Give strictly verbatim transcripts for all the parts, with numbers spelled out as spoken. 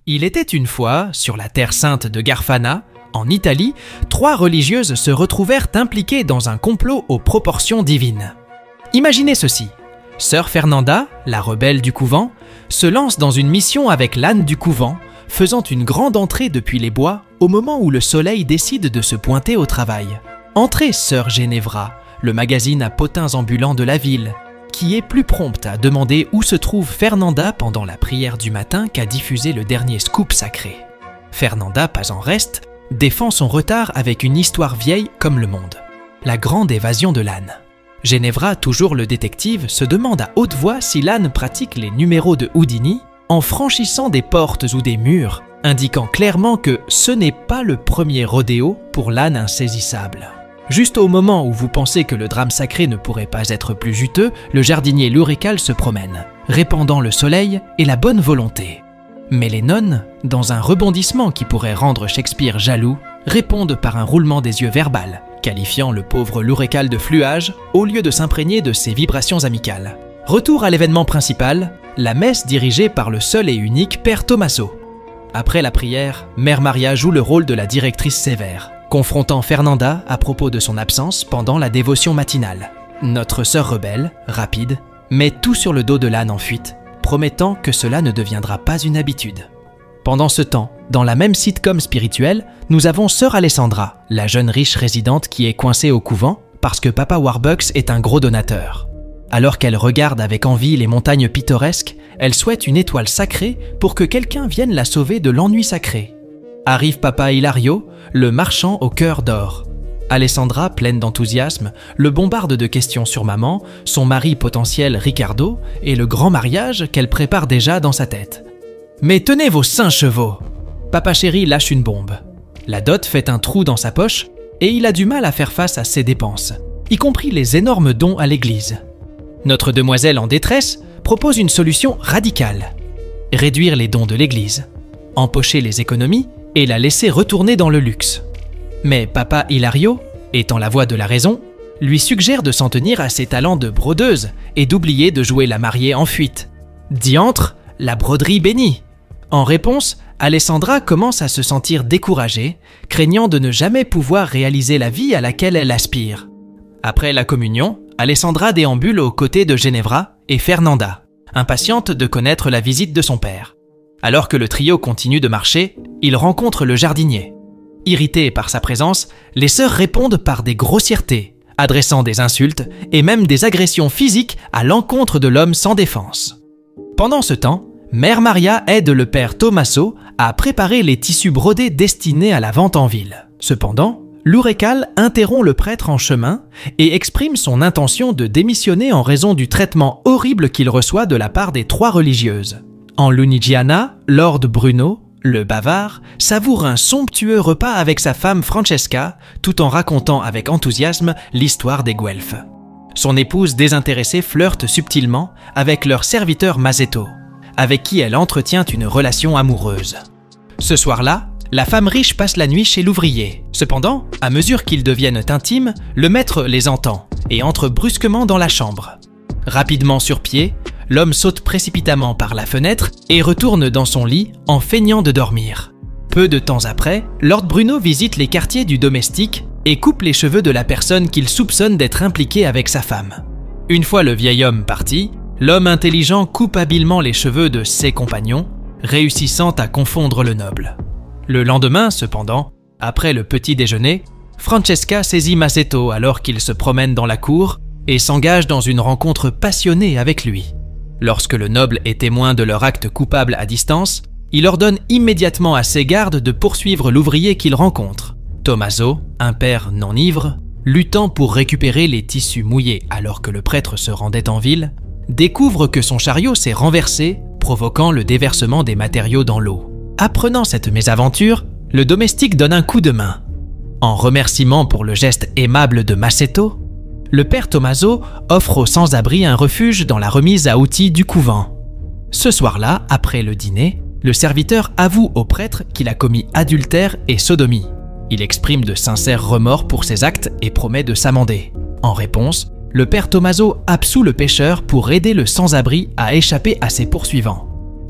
Il était une fois, sur la terre sainte de Garfana, en Italie, trois religieuses se retrouvèrent impliquées dans un complot aux proportions divines. Imaginez ceci. Sœur Fernanda, la rebelle du couvent, se lance dans une mission avec l'âne du couvent, faisant une grande entrée depuis les bois au moment où le soleil décide de se pointer au travail. Entrez, sœur Ginevra, le magazine à potins ambulants de la ville, qui est plus prompte à demander où se trouve Fernanda pendant la prière du matin qu'à diffuser le dernier scoop sacré. Fernanda, pas en reste, défend son retard avec une histoire vieille comme le monde. La grande évasion de l'âne. Ginevra, toujours le détective, se demande à haute voix si l'âne pratique les numéros de Houdini en franchissant des portes ou des murs, indiquant clairement que ce n'est pas le premier rodéo pour l'âne insaisissable. Juste au moment où vous pensez que le drame sacré ne pourrait pas être plus juteux, le jardinier Lurical se promène, répandant le soleil et la bonne volonté. Mais les nonnes, dans un rebondissement qui pourrait rendre Shakespeare jaloux, répondent par un roulement des yeux verbal, qualifiant le pauvre Lurical de fluage au lieu de s'imprégner de ses vibrations amicales. Retour à l'événement principal, la messe dirigée par le seul et unique Père Tommaso. Après la prière, Mère Maria joue le rôle de la directrice sévère, confrontant Fernanda à propos de son absence pendant la dévotion matinale. Notre sœur rebelle, rapide, met tout sur le dos de l'âne en fuite, promettant que cela ne deviendra pas une habitude. Pendant ce temps, dans la même sitcom spirituelle, nous avons sœur Alessandra, la jeune riche résidente qui est coincée au couvent parce que Papa Warbucks est un gros donateur. Alors qu'elle regarde avec envie les montagnes pittoresques, elle souhaite une étoile sacrée pour que quelqu'un vienne la sauver de l'ennui sacré. Arrive Papa Hilario, le marchand au cœur d'or. Alessandra, pleine d'enthousiasme, le bombarde de questions sur maman, son mari potentiel Ricardo et le grand mariage qu'elle prépare déjà dans sa tête. Mais tenez vos saints chevaux! Papa chéri lâche une bombe. La dot fait un trou dans sa poche et il a du mal à faire face à ses dépenses, y compris les énormes dons à l'église. Notre demoiselle en détresse propose une solution radicale. Réduire les dons de l'église, empocher les économies et la laisser retourner dans le luxe. Mais Papa Hilario, étant la voix de la raison, lui suggère de s'en tenir à ses talents de brodeuse et d'oublier de jouer la mariée en fuite. Diantre, la broderie bénie. En réponse, Alessandra commence à se sentir découragée, craignant de ne jamais pouvoir réaliser la vie à laquelle elle aspire. Après la communion, Alessandra déambule aux côtés de Ginevra et Fernanda, impatiente de connaître la visite de son père. Alors que le trio continue de marcher, il rencontre le jardinier. Irrités par sa présence, les sœurs répondent par des grossièretés, adressant des insultes et même des agressions physiques à l'encontre de l'homme sans défense. Pendant ce temps, Mère Maria aide le père Tommaso à préparer les tissus brodés destinés à la vente en ville. Cependant, Lurical interrompt le prêtre en chemin et exprime son intention de démissionner en raison du traitement horrible qu'il reçoit de la part des trois religieuses. En Lunigiana, Lord Bruno, le bavard, savoure un somptueux repas avec sa femme Francesca, tout en racontant avec enthousiasme l'histoire des Guelfes. Son épouse désintéressée flirte subtilement avec leur serviteur Masetto, avec qui elle entretient une relation amoureuse. Ce soir-là, la femme riche passe la nuit chez l'ouvrier. Cependant, à mesure qu'ils deviennent intimes, le maître les entend et entre brusquement dans la chambre. Rapidement sur pied, l'homme saute précipitamment par la fenêtre et retourne dans son lit en feignant de dormir. Peu de temps après, Lord Bruno visite les quartiers du domestique et coupe les cheveux de la personne qu'il soupçonne d'être impliquée avec sa femme. Une fois le vieil homme parti, l'homme intelligent coupe habilement les cheveux de ses compagnons, réussissant à confondre le noble. Le lendemain, cependant, après le petit déjeuner, Francesca saisit Masetto alors qu'il se promène dans la cour et s'engage dans une rencontre passionnée avec lui. Lorsque le noble est témoin de leur acte coupable à distance, il ordonne immédiatement à ses gardes de poursuivre l'ouvrier qu'il rencontre. Tommaso, un père non ivre, luttant pour récupérer les tissus mouillés alors que le prêtre se rendait en ville, découvre que son chariot s'est renversé, provoquant le déversement des matériaux dans l'eau. Apprenant cette mésaventure, le domestique donne un coup de main. En remerciement pour le geste aimable de Masetto, le père Tommaso offre aux sans-abri un refuge dans la remise à outils du couvent. Ce soir-là, après le dîner, le serviteur avoue au prêtre qu'il a commis adultère et sodomie. Il exprime de sincères remords pour ses actes et promet de s'amender. En réponse, le père Tommaso absout le pécheur pour aider le sans-abri à échapper à ses poursuivants.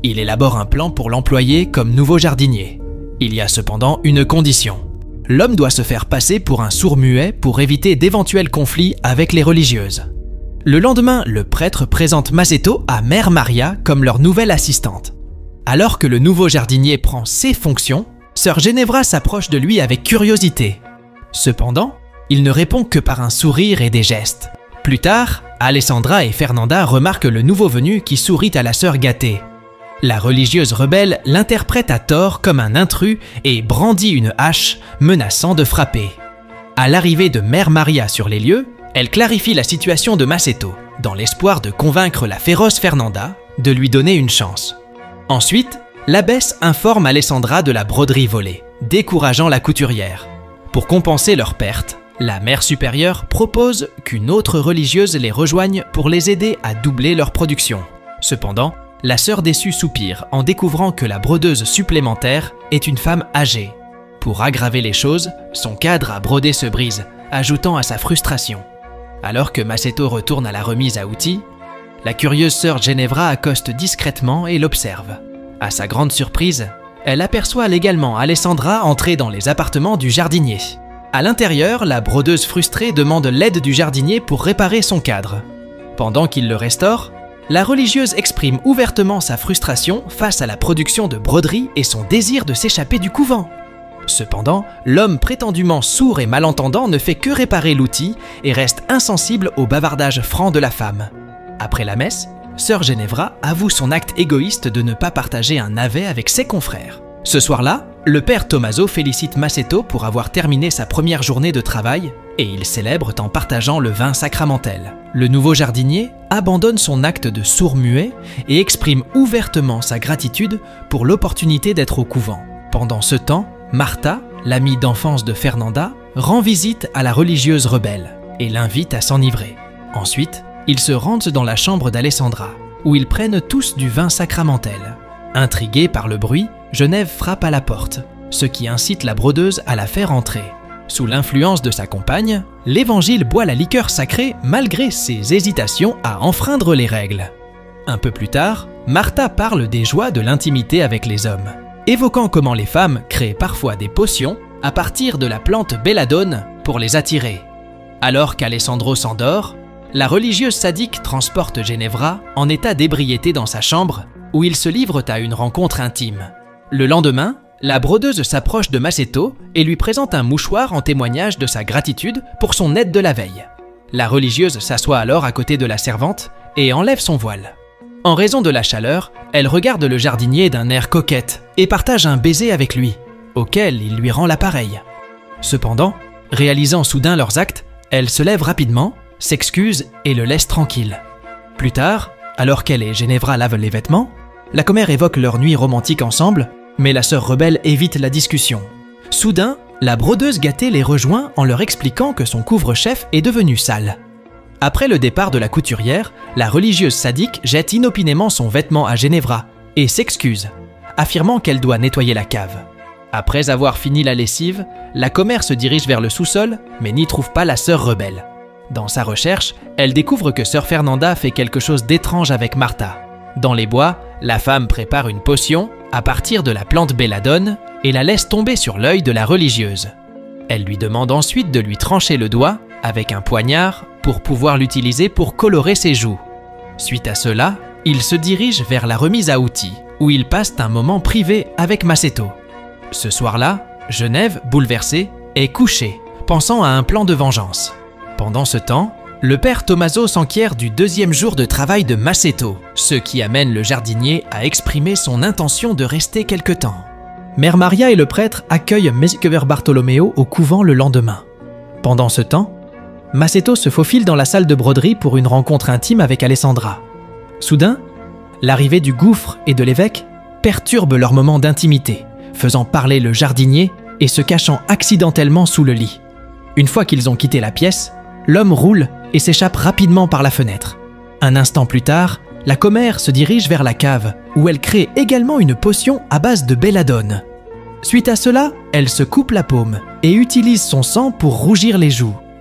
Il élabore un plan pour l'employer comme nouveau jardinier. Il y a cependant une condition. L'homme doit se faire passer pour un sourd-muet pour éviter d'éventuels conflits avec les religieuses. Le lendemain, le prêtre présente Maceto à Mère Maria comme leur nouvelle assistante. Alors que le nouveau jardinier prend ses fonctions, Sœur Ginevra s'approche de lui avec curiosité. Cependant, il ne répond que par un sourire et des gestes. Plus tard, Alessandra et Fernanda remarquent le nouveau venu qui sourit à la sœur gâtée. La religieuse rebelle l'interprète à tort comme un intrus et brandit une hache, menaçant de frapper. À l'arrivée de Mère Maria sur les lieux, elle clarifie la situation de Maceto, dans l'espoir de convaincre la féroce Fernanda de lui donner une chance. Ensuite, l'abbesse informe Alessandra de la broderie volée, décourageant la couturière. Pour compenser leur perte, la mère supérieure propose qu'une autre religieuse les rejoigne pour les aider à doubler leur production. Cependant, la sœur déçue soupire en découvrant que la brodeuse supplémentaire est une femme âgée. Pour aggraver les choses, son cadre à broder se brise, ajoutant à sa frustration. Alors que Maceto retourne à la remise à outils, la curieuse sœur Ginevra accoste discrètement et l'observe. À sa grande surprise, elle aperçoit également Alessandra entrer dans les appartements du jardinier. À l'intérieur, la brodeuse frustrée demande l'aide du jardinier pour réparer son cadre. Pendant qu'il le restaure, la religieuse exprime ouvertement sa frustration face à la production de broderie et son désir de s'échapper du couvent. Cependant, l'homme prétendument sourd et malentendant ne fait que réparer l'outil et reste insensible au bavardage franc de la femme. Après la messe, Sœur Ginevra avoue son acte égoïste de ne pas partager un navet avec ses confrères. Ce soir-là, le père Tommaso félicite Maceto pour avoir terminé sa première journée de travail et ils célèbrent en partageant le vin sacramentel. Le nouveau jardinier abandonne son acte de sourd-muet et exprime ouvertement sa gratitude pour l'opportunité d'être au couvent. Pendant ce temps, Martha, l'amie d'enfance de Fernanda, rend visite à la religieuse rebelle et l'invite à s'enivrer. Ensuite, ils se rendent dans la chambre d'Alessandra, où ils prennent tous du vin sacramentel. Intriguée par le bruit, Genève frappe à la porte, ce qui incite la brodeuse à la faire entrer. Sous l'influence de sa compagne, l'Évangile boit la liqueur sacrée malgré ses hésitations à enfreindre les règles. Un peu plus tard, Martha parle des joies de l'intimité avec les hommes, évoquant comment les femmes créent parfois des potions à partir de la plante belladone pour les attirer. Alors qu'Alessandro s'endort, la religieuse sadique transporte Ginevra en état d'ébriété dans sa chambre où ils se livrent à une rencontre intime. Le lendemain, la brodeuse s'approche de Maceto et lui présente un mouchoir en témoignage de sa gratitude pour son aide de la veille. La religieuse s'assoit alors à côté de la servante et enlève son voile. En raison de la chaleur, elle regarde le jardinier d'un air coquette et partage un baiser avec lui, auquel il lui rend l'appareil. Cependant, réalisant soudain leurs actes, elle se lève rapidement, s'excuse et le laisse tranquille. Plus tard, alors qu'elle et Ginevra lavent les vêtements, la commère évoque leur nuit romantique ensemble, mais la sœur rebelle évite la discussion. Soudain, la brodeuse gâtée les rejoint en leur expliquant que son couvre-chef est devenu sale. Après le départ de la couturière, la religieuse sadique jette inopinément son vêtement à Ginevra et s'excuse, affirmant qu'elle doit nettoyer la cave. Après avoir fini la lessive, la commère se dirige vers le sous-sol, mais n'y trouve pas la sœur rebelle. Dans sa recherche, elle découvre que sœur Fernanda fait quelque chose d'étrange avec Martha. Dans les bois, la femme prépare une potion à partir de la plante belladone et la laisse tomber sur l'œil de la religieuse. Elle lui demande ensuite de lui trancher le doigt avec un poignard pour pouvoir l'utiliser pour colorer ses joues. Suite à cela, il se dirige vers la remise à outils, où ils passent un moment privé avec Maceto. Ce soir-là, Genève, bouleversée, est couchée, pensant à un plan de vengeance. Pendant ce temps, le père Tommaso s'enquiert du deuxième jour de travail de Maceto, ce qui amène le jardinier à exprimer son intention de rester quelque temps. Mère Maria et le prêtre accueillent Mesichever Bartolomeo au couvent le lendemain. Pendant ce temps, Maceto se faufile dans la salle de broderie pour une rencontre intime avec Alessandra. Soudain, l'arrivée du gouffre et de l'évêque perturbe leur moment d'intimité, faisant parler le jardinier et se cachant accidentellement sous le lit. Une fois qu'ils ont quitté la pièce, l'homme roule et s'échappe rapidement par la fenêtre. Un instant plus tard, la commère se dirige vers la cave, où elle crée également une potion à base de belladone. Suite à cela, elle se coupe la paume et utilise son sang pour rougir les joues.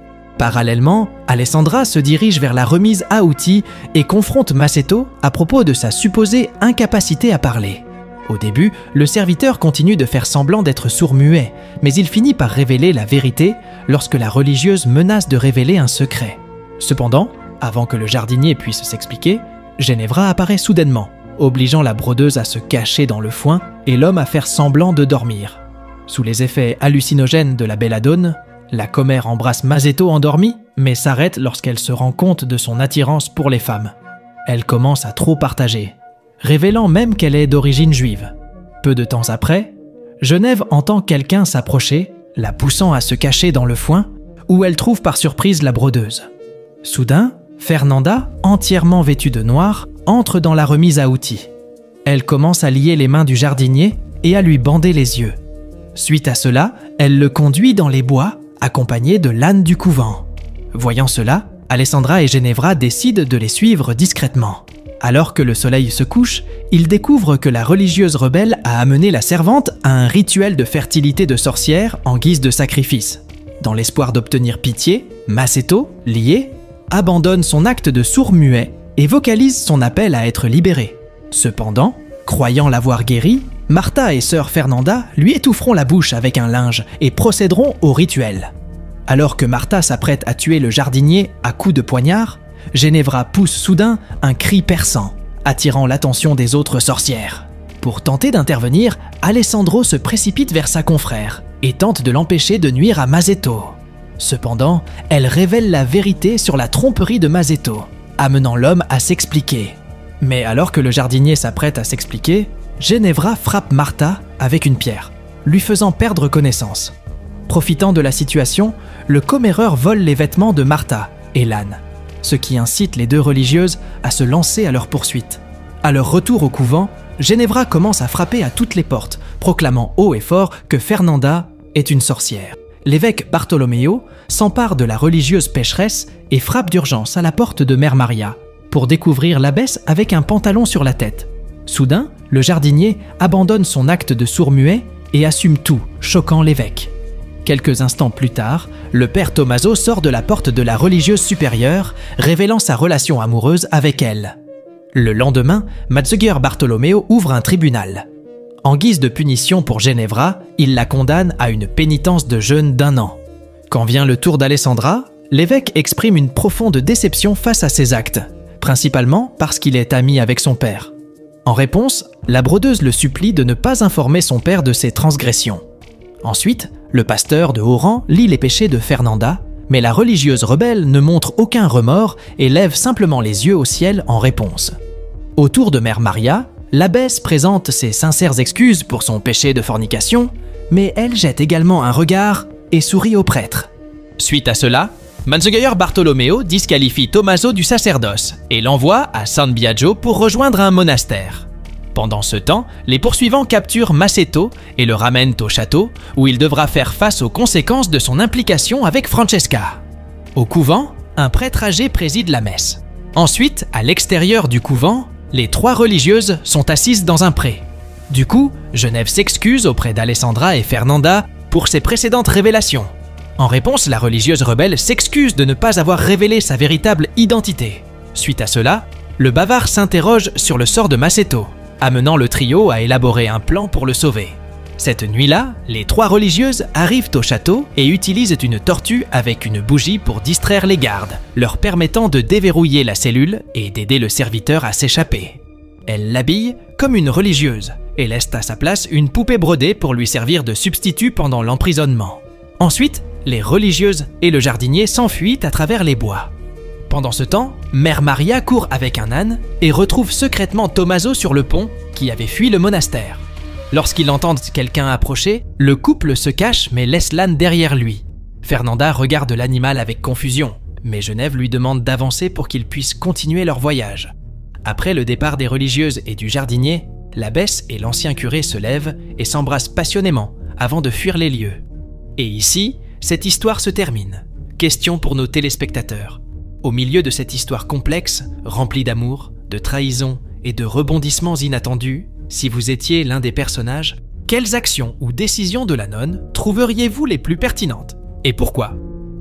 Parallèlement, Alessandra se dirige vers la remise à outils et confronte Maceto à propos de sa supposée incapacité à parler. Au début, le serviteur continue de faire semblant d'être sourd-muet, mais il finit par révéler la vérité lorsque la religieuse menace de révéler un secret. Cependant, avant que le jardinier puisse s'expliquer, Ginevra apparaît soudainement, obligeant la brodeuse à se cacher dans le foin et l'homme à faire semblant de dormir. Sous les effets hallucinogènes de la belladone, la commère embrasse Maceto endormi, mais s'arrête lorsqu'elle se rend compte de son attirance pour les femmes. Elle commence à trop partager, révélant même qu'elle est d'origine juive. Peu de temps après, Genève entend quelqu'un s'approcher, la poussant à se cacher dans le foin, où elle trouve par surprise la brodeuse. Soudain, Fernanda, entièrement vêtue de noir, entre dans la remise à outils. Elle commence à lier les mains du jardinier et à lui bander les yeux. Suite à cela, elle le conduit dans les bois, accompagné de l'âne du couvent. Voyant cela, Alessandra et Ginevra décident de les suivre discrètement. Alors que le soleil se couche, ils découvrent que la religieuse rebelle a amené la servante à un rituel de fertilité de sorcière en guise de sacrifice. Dans l'espoir d'obtenir pitié, Maceto, lié, abandonne son acte de sourd-muet et vocalise son appel à être libéré. Cependant, croyant l'avoir guéri, Martha et sœur Fernanda lui étoufferont la bouche avec un linge et procéderont au rituel. Alors que Martha s'apprête à tuer le jardinier à coups de poignard, Ginevra pousse soudain un cri perçant, attirant l'attention des autres sorcières. Pour tenter d'intervenir, Alessandro se précipite vers sa confrère et tente de l'empêcher de nuire à Maceto. Cependant, elle révèle la vérité sur la tromperie de Maceto, amenant l'homme à s'expliquer. Mais alors que le jardinier s'apprête à s'expliquer, Ginevra frappe Martha avec une pierre, lui faisant perdre connaissance. Profitant de la situation, le comméreur vole les vêtements de Martha et l'âne, ce qui incite les deux religieuses à se lancer à leur poursuite. À leur retour au couvent, Ginevra commence à frapper à toutes les portes, proclamant haut et fort que Fernanda est une sorcière. L'évêque Bartolomeo s'empare de la religieuse pécheresse et frappe d'urgence à la porte de Mère Maria pour découvrir l'abbesse avec un pantalon sur la tête. Soudain, le jardinier abandonne son acte de sourd-muet et assume tout, choquant l'évêque. Quelques instants plus tard, le père Tommaso sort de la porte de la religieuse supérieure, révélant sa relation amoureuse avec elle. Le lendemain, Matzeuger Bartolomeo ouvre un tribunal. En guise de punition pour Ginevra, il la condamne à une pénitence de jeûne d'un an. Quand vient le tour d'Alessandra, l'évêque exprime une profonde déception face à ses actes, principalement parce qu'il est ami avec son père. En réponse, la brodeuse le supplie de ne pas informer son père de ses transgressions. Ensuite, le pasteur de haut rang lit les péchés de Fernanda, mais la religieuse rebelle ne montre aucun remords et lève simplement les yeux au ciel en réponse. Au tour de Mère Maria, l'abbesse présente ses sincères excuses pour son péché de fornication, mais elle jette également un regard et sourit au prêtre. Suite à cela, Matzeuger Bartolomeo disqualifie Tommaso du sacerdoce et l'envoie à San Biagio pour rejoindre un monastère. Pendant ce temps, les poursuivants capturent Maceto et le ramènent au château, où il devra faire face aux conséquences de son implication avec Francesca. Au couvent, un prêtre âgé préside la messe. Ensuite, à l'extérieur du couvent, les trois religieuses sont assises dans un pré. Du coup, Genève s'excuse auprès d'Alessandra et Fernanda pour ses précédentes révélations. En réponse, la religieuse rebelle s'excuse de ne pas avoir révélé sa véritable identité. Suite à cela, le bavard s'interroge sur le sort de Maceto, amenant le trio à élaborer un plan pour le sauver. Cette nuit-là, les trois religieuses arrivent au château et utilisent une tortue avec une bougie pour distraire les gardes, leur permettant de déverrouiller la cellule et d'aider le serviteur à s'échapper. Elles l'habillent comme une religieuse et laissent à sa place une poupée brodée pour lui servir de substitut pendant l'emprisonnement. Ensuite, les religieuses et le jardinier s'enfuient à travers les bois. Pendant ce temps, Mère Maria court avec un âne et retrouve secrètement Tommaso sur le pont qui avait fui le monastère. Lorsqu'ils entendent quelqu'un approcher, le couple se cache mais laisse l'âne derrière lui. Fernanda regarde l'animal avec confusion, mais Genève lui demande d'avancer pour qu'ils puissent continuer leur voyage. Après le départ des religieuses et du jardinier, l'abbesse et l'ancien curé se lèvent et s'embrassent passionnément avant de fuir les lieux. Et ici, cette histoire se termine. Question pour nos téléspectateurs. Au milieu de cette histoire complexe, remplie d'amour, de trahison et de rebondissements inattendus, si vous étiez l'un des personnages, quelles actions ou décisions de la nonne trouveriez-vous les plus pertinentes? Et pourquoi?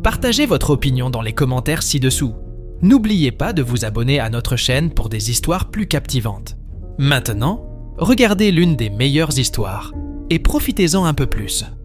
Partagez votre opinion dans les commentaires ci-dessous. N'oubliez pas de vous abonner à notre chaîne pour des histoires plus captivantes. Maintenant, regardez l'une des meilleures histoires et profitez-en un peu plus.